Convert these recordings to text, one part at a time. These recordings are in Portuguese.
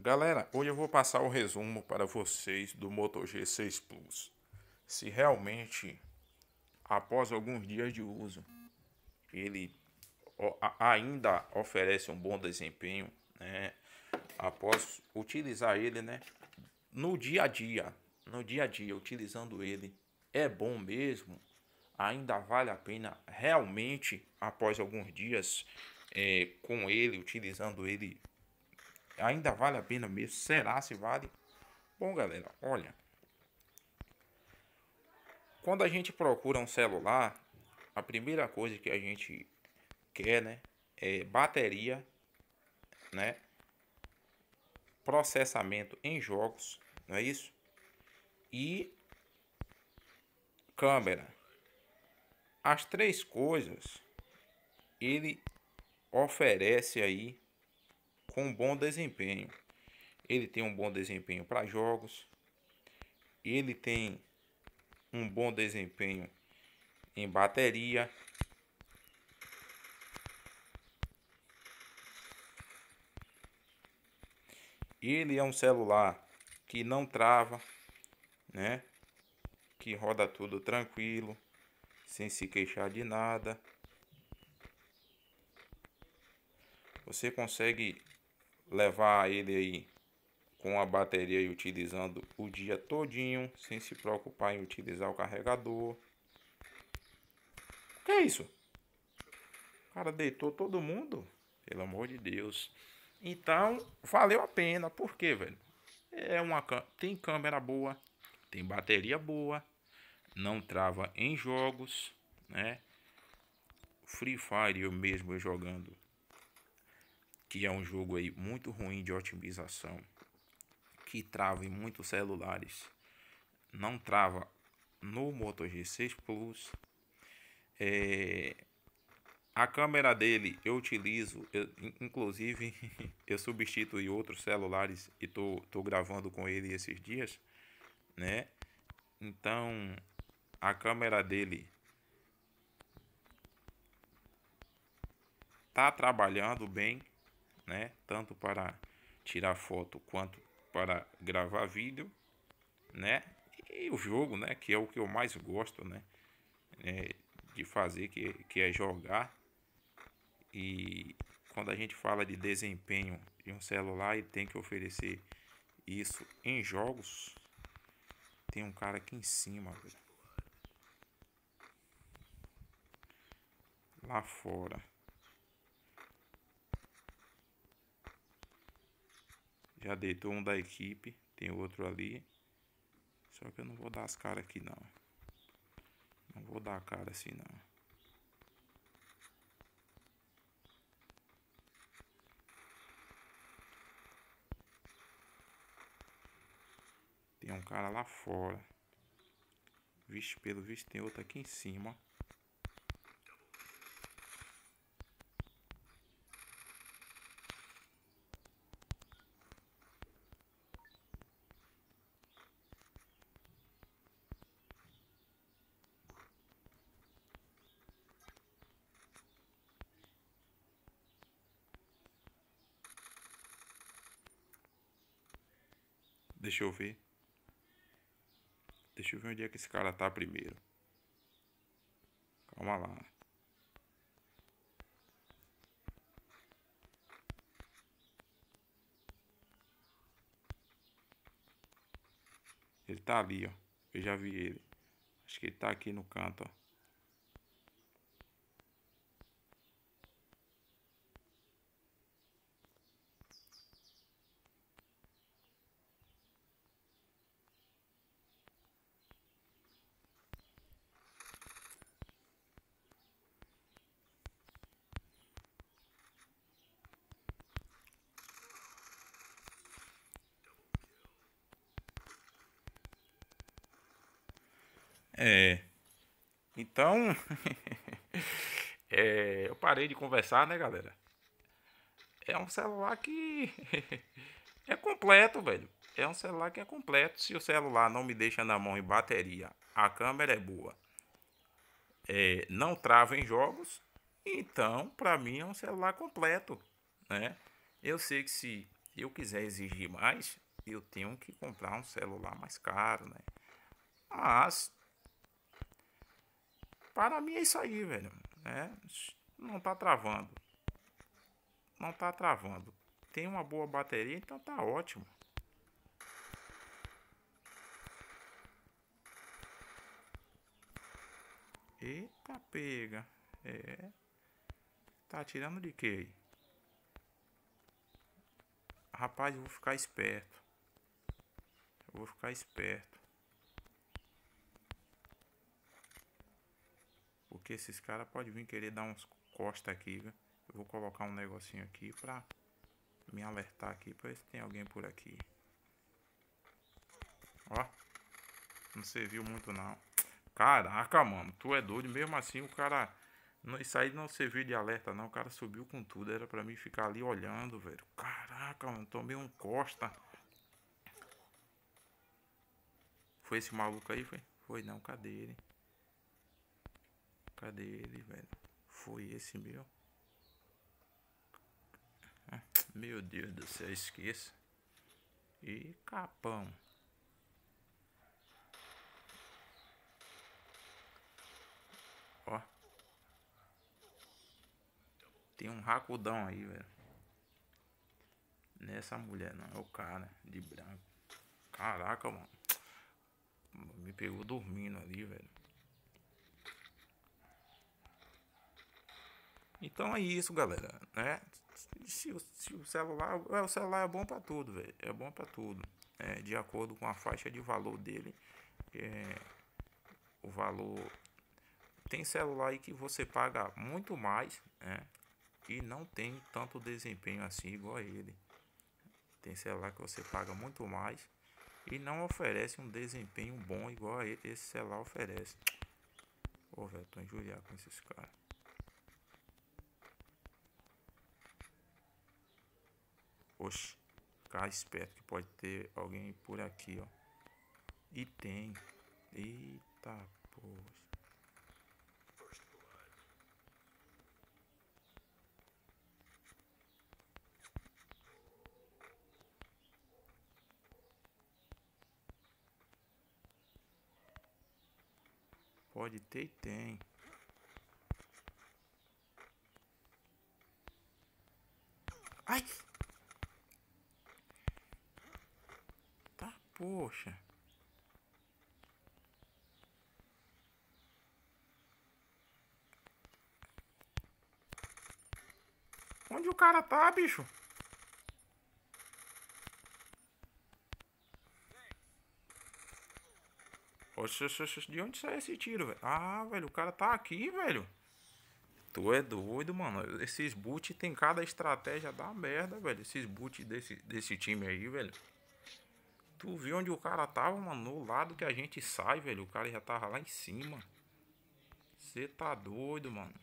Galera, hoje eu vou passar o resumo para vocês do Moto G6 Plus. Se realmente, após alguns dias de uso, ele ainda oferece um bom desempenho, né? Após utilizar ele, né? No dia a dia, utilizando ele, é bom mesmo? Ainda vale a pena realmente, após alguns dias com ele, utilizando ele, ainda vale a pena mesmo? Será se vale? Bom, galera, olha, quando a gente procura um celular, a primeira coisa que a gente quer, né, é bateria, né, processamento em jogos, não é isso? E câmera. As três coisas ele oferece aí com bom desempenho. Ele tem um bom desempenho para jogos, ele tem um bom desempenho em bateria. Ele é um celular que não trava, né? Que roda tudo tranquilo, sem se queixar de nada. Você consegue levar ele aí com a bateria e utilizando o dia todinho, sem se preocupar em utilizar o carregador. Que é isso? O cara deitou todo mundo? Pelo amor de Deus. Então, valeu a pena. Por quê, velho? Tem câmera boa, tem bateria boa, não trava em jogos, né? Free Fire eu mesmo jogando, que é um jogo aí muito ruim de otimização, que trava em muitos celulares, não trava no Moto G6 Plus. A câmera dele eu utilizo, inclusive eu substituí outros celulares e tô gravando com ele esses dias, né? Então a câmera dele tá trabalhando bem, né? Tanto para tirar foto quanto para gravar vídeo, né? E o jogo, né? Que é o que eu mais gosto, né? De fazer, que é jogar. E quando a gente fala de desempenho de um celular, ele tem que oferecer isso em jogos. Tem um cara aqui em cima, velho. Lá fora. Já deitou um da equipe. Tem outro ali. Só que eu não vou dar as caras aqui não. Não vou dar a cara assim não. Tem um cara lá fora. Vixe, pelo visto tem outro aqui em cima. Deixa eu ver. Deixa eu ver onde é que esse cara tá primeiro. Calma lá. Ele tá ali, ó. Eu já vi ele. Acho que ele tá aqui no canto, ó. É. Então, eu parei de conversar, né, galera? É um celular que é completo, velho. É um celular que é completo. Se o celular não me deixa na mão em bateria, a câmera é boa, não trava em jogos, então, pra mim é um celular completo, né? Eu sei que se eu quiser exigir mais, eu tenho que comprar um celular mais caro, né? Mas, para mim é isso aí, velho. Né? Não tá travando. Não tá travando. Tem uma boa bateria, então tá ótimo. Eita, pega. É. Tá atirando de quê? Rapaz, eu vou ficar esperto. Eu vou ficar esperto. Porque esses caras podem vir querer dar uns costa aqui, viu? Eu vou colocar um negocinho aqui pra me alertar aqui pra ver se tem alguém por aqui. Ó, não serviu muito não. Caraca, mano, tu é doido. Mesmo assim o cara... Isso aí não serviu de alerta não. O cara subiu com tudo. Era pra mim ficar ali olhando, velho. Caraca, mano, tomei um costa. Foi esse maluco aí, foi? Foi não, cadê ele? Cadê ele, velho? Foi esse meu? Meu Deus do céu, esqueça. E capão. Ó. Tem um racudão aí, velho. Nessa mulher não, é o cara de branco. Caraca, mano. Me pegou dormindo ali, velho. Então é isso, galera, né? Se o celular, o celular é bom pra tudo, velho. É bom pra tudo. É, de acordo com a faixa de valor dele. É, o valor. Tem celular aí que você paga muito mais, né? E não tem tanto desempenho assim igual a ele. Tem celular que você paga muito mais e não oferece um desempenho bom igual a esse celular oferece. Ô, velho, tô injuriado com esses caras. Oxe, ficar esperto que pode ter alguém por aqui, ó. E tem. Eita, poxa. Pode ter e tem. Ai! Tá, poxa. Onde o cara tá, bicho? Oxe, de onde saiu esse tiro, velho? Ah, velho, o cara tá aqui, velho. Tu é doido, mano. Esses boot tem cada estratégia da merda, velho. Esses boot desse time aí, velho. Tu viu onde o cara tava, mano? No lado que a gente sai, velho. O cara já tava lá em cima. Você tá doido, mano.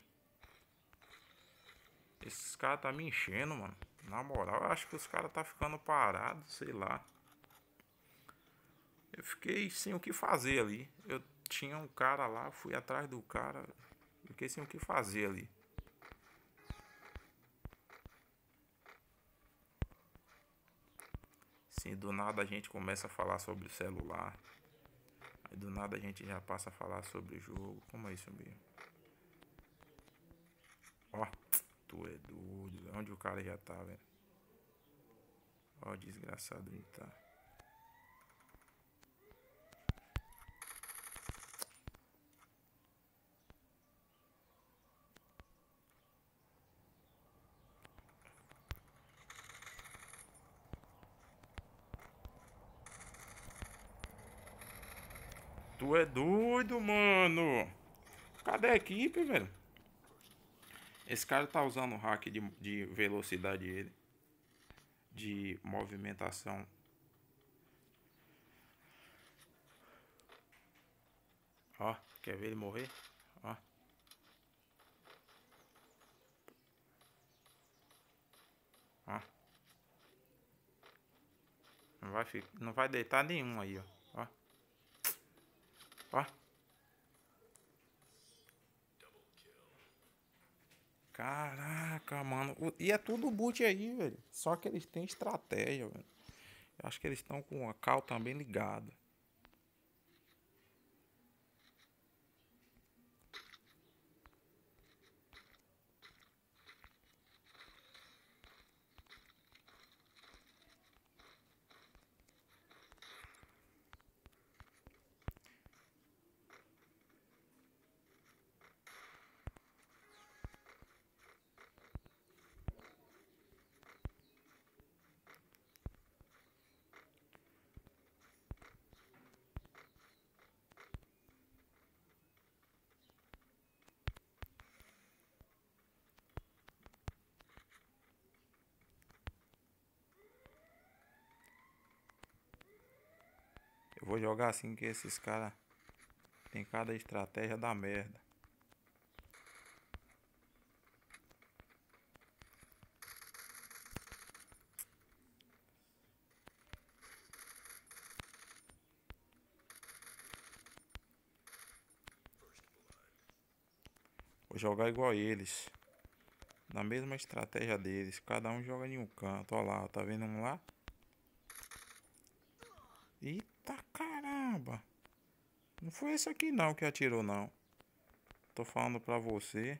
Esses caras tá me enchendo, mano. Na moral, eu acho que os caras tá ficando parados, sei lá. Eu fiquei sem o que fazer ali. Eu tinha um cara lá, fui atrás do cara. Fiquei sem o que fazer ali. Sim, do nada a gente começa a falar sobre o celular. Aí do nada a gente já passa a falar sobre o jogo. Como é isso mesmo? Ó, tu é doido. Onde o cara já tá, velho? Ó, desgraçado ele tá. Tu é doido, mano. Cadê a equipe, velho? Esse cara tá usando o hack de velocidade ele. De movimentação. Ó, quer ver ele morrer? Ó. Ó. Não vai deitar nenhum aí, ó. Ó. Ó. Caraca, mano. E é tudo boot aí, velho. Só que eles têm estratégia, velho. Eu acho que eles estão com a cal também ligada. Eu vou jogar assim que esses caras tem cada estratégia da merda. Vou jogar igual eles. Na mesma estratégia deles. Cada um joga em um canto. Olha lá, tá vendo um lá? Eita caramba! Não foi esse aqui não que atirou não. Tô falando pra você.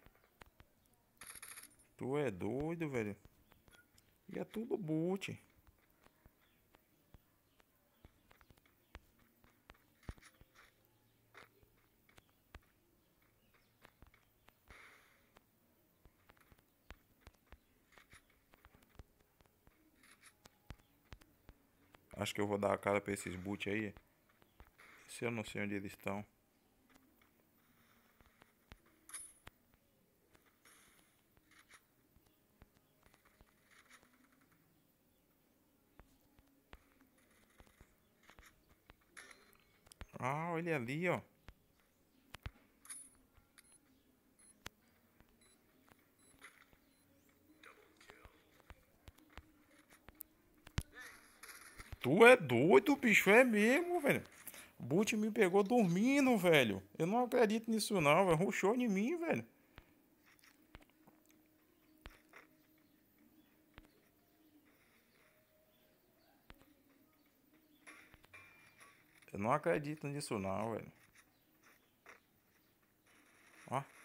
Tu é doido, velho. E é tudo boot. Acho que eu vou dar a cara pra esses boot aí. Se eu não sei onde eles estão. Ah, olha ali, ó. Tu é doido, bicho, é mesmo, velho. O boot me pegou dormindo, velho. Eu não acredito nisso não, velho. Rushou em mim, velho. Eu não acredito nisso não, velho. Ó.